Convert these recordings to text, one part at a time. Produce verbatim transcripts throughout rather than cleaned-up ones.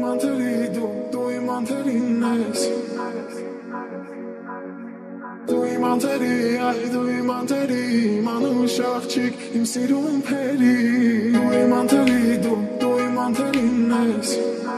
իմ անթերի դու, դու իմ անթերին ես Դու իմ անթերի, այ դու իմ անթերի Մանուշ աղջիկ իմ սիրուն փերի Դու իմ անթերի դու, դու իմ անթերին ես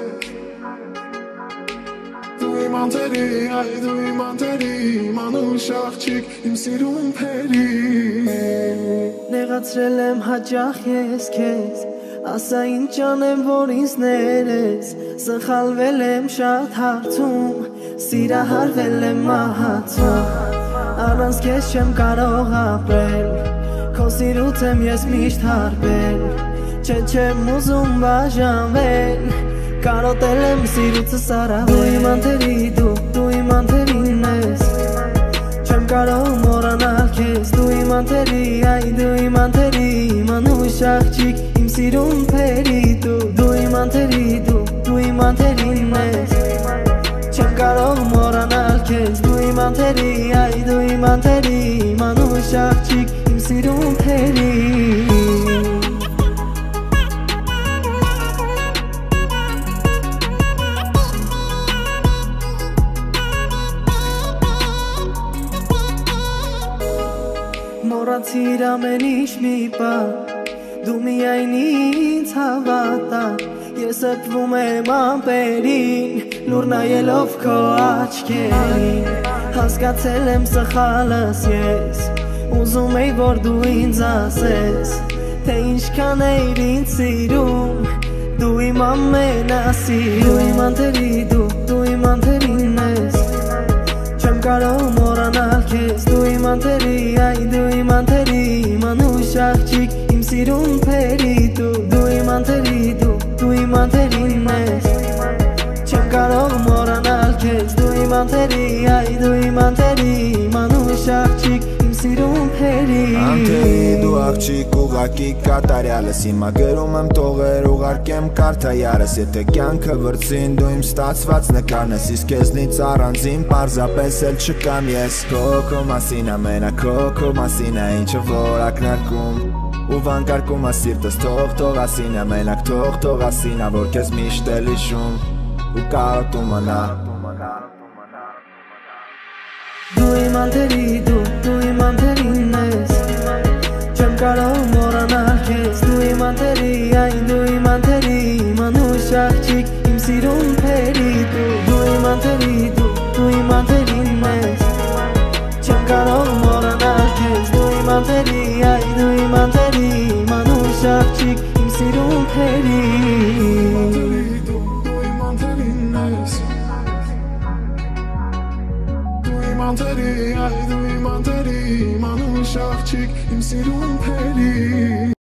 Դու իմ անթերի, այ դու իմ անթերի Մանուշ աղջիկ իմ սիրուն փերի Նեղացրել եմ հաճախ ես քեզ Ասա ինչ անեմ, որ ինձ ներես Սխալվել եմ շատ հարցում Սիրահարվել եմ մահացում Առանց քեզ չեմ կարող ապրել Քո սիրուց եմ ես միշտ հարբել Չէ չեմ ուզում բաժանվել Կարոտել եմ սիրուցս առավել Դու իմ անթերի դու, դու իմ անթերին ես Չեմ կարող մոռանալ քեզ Դու իմ անթերի, այ դու իմ անթերի Մանուշ աղջիկ իմ սիրուն փերի Դու, դու իմ անթերի դու, դու իմ անթերին ես Չեմ կարող մոռանալ քեզ Դու իմ անթերի, այ դու իմ անթերի Մանուշ աղջիկ իմ սիրուն փերի Մոռացիր ամեն ինչ մի պահ Դու միայն ինձ հավատա Ես սփվում եմ ամպերին Լուր նայելով քո աչքերին Հասկացել եմ սխալս ես Ուզում էի որ դու ինձ ասես Թե ինչքան էիր ինձ սիրում Դու իմ ամենասիրուն Դու իմ անթերի դու, դու իմ անթերին ես Չեմ կարող մոռանալ քեզ Դու իմ անթերի, այ դու իմ անթերի Մանուշ աղջիկ իմ սիրուն փերի Դու, դու իմ անթերի դու, դու իմ անթերին ես Չեմ կարող մոռանալ քեզ Դու իմ անթերի, այ դու իմ անթերի Մանուշ աղջիկ իմ սիրուն փերի Անթերի դու աղջիկ ուղակի կատարյալս Հիմա գրում եմ տողեր ուղարկեմ կարդայարս Եթե կյանքը վրձին դու իմ ստացված նկարն ես Իսկ քեզնից առանձին պարզապես էլ չկամ ես Քո քո մասին ամենա քո քո մասին է ինչը որ ակնարկում Ու վանկարկում է սիրտս թող թող ասին է մենակ թող թող ասին է որ քեզ միշտ էլ հիշում Ու կարոտում անա Դու իմ անթերի դու, դու իմ անթերին ես Չեմ կարող մոռանալ քեզ Դու իմ անթերի, այ դու իմ անթերի Մանուշ աղջիկ իմ սիրուն փերի Դու, դու իմ անթերի դու, դու իմ անթերին ես Չեմ կարող մոռանալ քեզ Դու իմ անթերի, այ դու իմ անթերի Մանուշ աղջիկ իմ սիրուն փերի Անթերի, այ դու իմ անթերի Մանուշ աղջիկ իմ սիրուն փերի